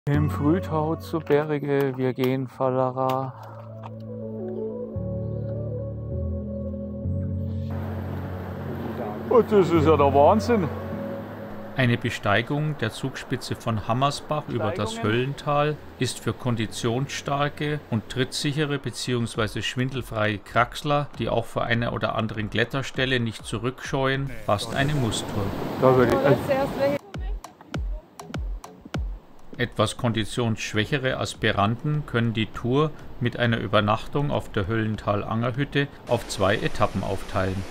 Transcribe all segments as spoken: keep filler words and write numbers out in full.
Im Frühtau zu Berge, wir gehen Fallara. Und das ist ja der Wahnsinn. Eine Besteigung der Zugspitze von Hammersbach über das Höllental ist für konditionsstarke und trittsichere bzw. schwindelfreie Kraxler, die auch vor einer oder anderen Kletterstelle nicht zurückscheuen, fast eine Musstour. Da würde ich, also Etwas konditionsschwächere Aspiranten können die Tour mit einer Übernachtung auf der Höllental-Angerhütte auf zwei Etappen aufteilen.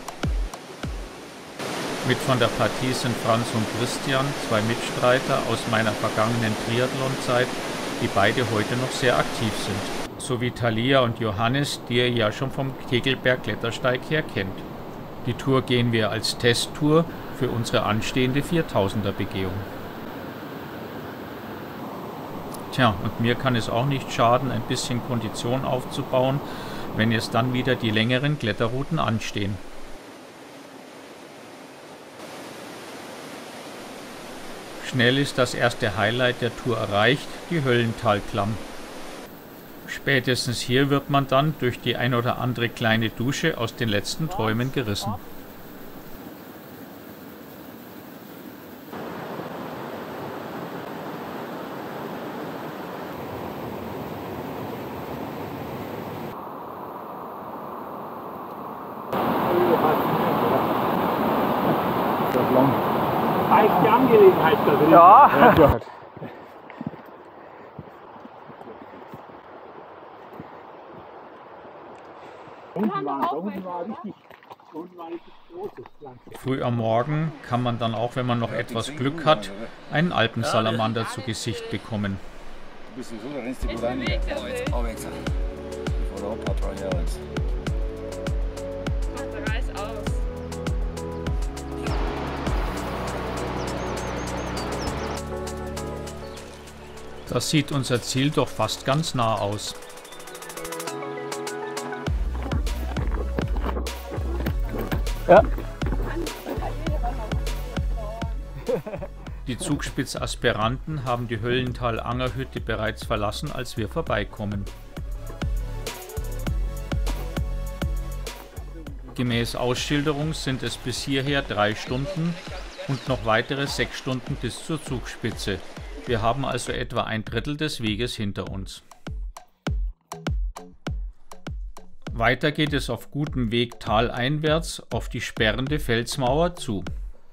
Mit von der Partie sind Franz und Christian, zwei Mitstreiter aus meiner vergangenen Triathlon-Zeit, die beide heute noch sehr aktiv sind. Sowie Thalia und Johannes, die ihr ja schon vom Kegelberg-Klettersteig her kennt. Die Tour gehen wir als Testtour für unsere anstehende viertausender-Begehung. Tja, und mir kann es auch nicht schaden, ein bisschen Kondition aufzubauen, wenn jetzt dann wieder die längeren Kletterrouten anstehen. Schnell ist das erste Highlight der Tour erreicht, die Höllentalklamm. Spätestens hier wird man dann durch die ein oder andere kleine Dusche aus den letzten Träumen gerissen. Die Angelegenheit da drin. ja. Ja. Unten war, unten war richtig, unten war richtig großes Pflanze. Früh am Morgen kann man dann auch, wenn man noch etwas Glück hat, einen Alpensalamander zu Gesicht bekommen. Du bist sowieso, da rennst du gut rein. Auch weg, sag. Ich wollte auch ein paar drei Jahre jetzt. Macht der Reis aus. Das sieht unser Ziel doch fast ganz nah aus. Ja. Die Zugspitz-Aspiranten haben die Höllental-Angerhütte bereits verlassen, als wir vorbeikommen. Gemäß Ausschilderung sind es bis hierher drei Stunden und noch weitere sechs Stunden bis zur Zugspitze. Wir haben also etwa ein Drittel des Weges hinter uns. Weiter geht es auf gutem Weg taleinwärts auf die sperrende Felsmauer zu.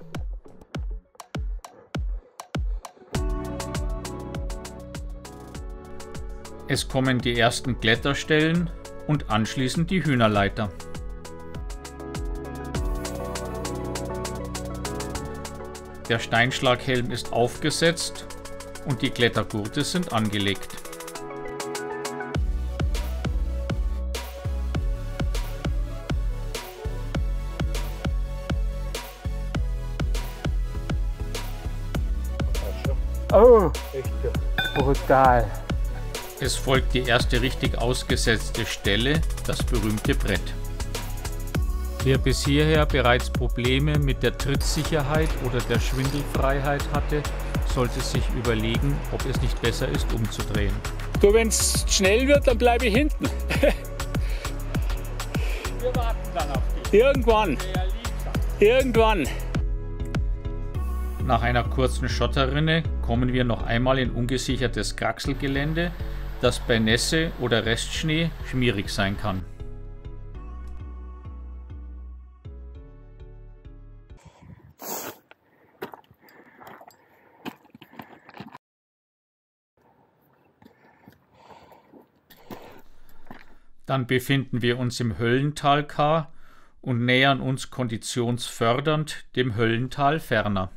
Es kommen die ersten Kletterstellen und anschließend die Hühnerleiter. Der Steinschlaghelm ist aufgesetzt und die Klettergurte sind angelegt. Oh, brutal. Es folgt die erste richtig ausgesetzte Stelle, das berühmte Brett. Wer bis hierher bereits Probleme mit der Trittsicherheit oder der Schwindelfreiheit hatte, sollte sich überlegen, ob es nicht besser ist, umzudrehen. Du, wenn es schnell wird, dann bleibe ich hinten. Wir warten dann auf dich. Irgendwann. Irgendwann. Nach einer kurzen Schotterrinne kommen wir noch einmal in ungesichertes Kraxelgelände, das bei Nässe oder Restschnee schmierig sein kann. Dann befinden wir uns im Höllental-Kar und nähern uns konditionsfördernd dem Höllental ferner.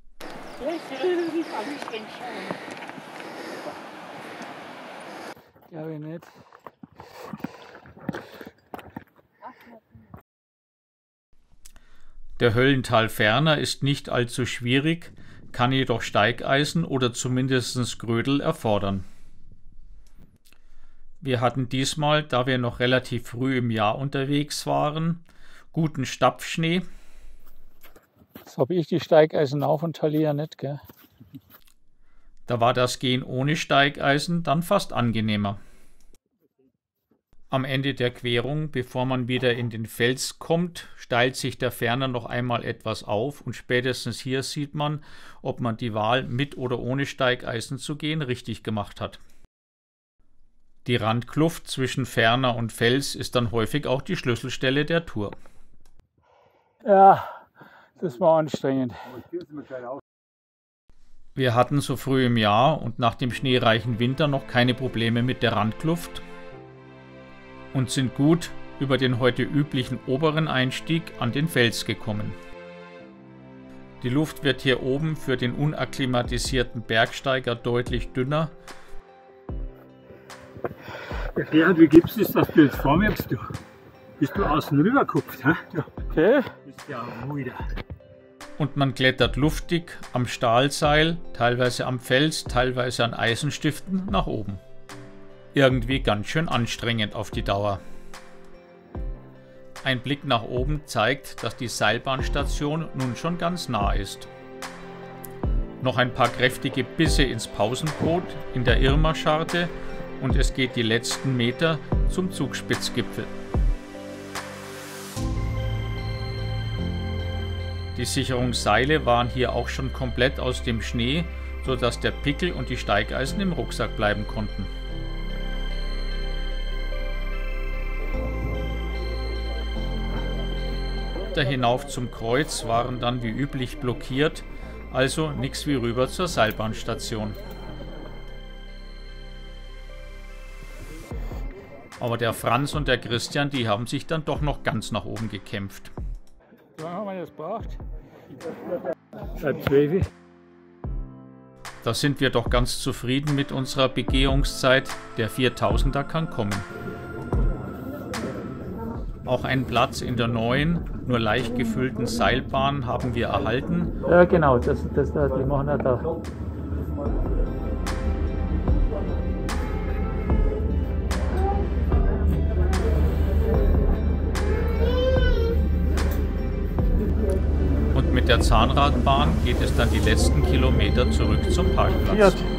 Glaube ich nicht. Der Höllental ferner ist nicht allzu schwierig, kann jedoch Steigeisen oder zumindest Grödel erfordern. Wir hatten diesmal, da wir noch relativ früh im Jahr unterwegs waren, guten Stapfschnee. Jetzt habe ich die Steigeisen auf und Thalia nicht, gell? Da war das Gehen ohne Steigeisen dann fast angenehmer. Am Ende der Querung, bevor man wieder in den Fels kommt, steilt sich der Ferner noch einmal etwas auf und spätestens hier sieht man, ob man die Wahl mit oder ohne Steigeisen zu gehen richtig gemacht hat. Die Randkluft zwischen Ferner und Fels ist dann häufig auch die Schlüsselstelle der Tour. Ja, das war anstrengend. Wir hatten so früh im Jahr und nach dem schneereichen Winter noch keine Probleme mit der Randkluft und sind gut über den heute üblichen oberen Einstieg an den Fels gekommen. Die Luft wird hier oben für den unakklimatisierten Bergsteiger deutlich dünner. Gerhard, wie gibst du es, dass du jetzt vorwärts du? Bist du außen rüber geguckt? Hä? Ja. Okay. Bist ja ruhiger. Und man klettert luftig am Stahlseil, teilweise am Fels, teilweise an Eisenstiften nach oben. Irgendwie ganz schön anstrengend auf die Dauer. Ein Blick nach oben zeigt, dass die Seilbahnstation nun schon ganz nah ist. Noch ein paar kräftige Bisse ins Pausenbrot in der Irma-Scharte und es geht die letzten Meter zum Zugspitzgipfel. Die Sicherungsseile waren hier auch schon komplett aus dem Schnee, sodass der Pickel und die Steigeisen im Rucksack bleiben konnten. Der hinauf zum Kreuz waren dann wie üblich blockiert, also nix wie rüber zur Seilbahnstation. Aber der Franz und der Christian, die haben sich dann doch noch ganz nach oben gekämpft. Wie lange haben wir das gebraucht? Seit zwölf. Da sind wir doch ganz zufrieden mit unserer Begehungszeit. Der viertausender kann kommen. Auch einen Platz in der neuen, nur leicht gefüllten Seilbahn haben wir erhalten. Ja genau, das, das, das, die machen ja da. Und mit der Zahnradbahn geht es dann die letzten Kilometer zurück zum Parkplatz. Fiat.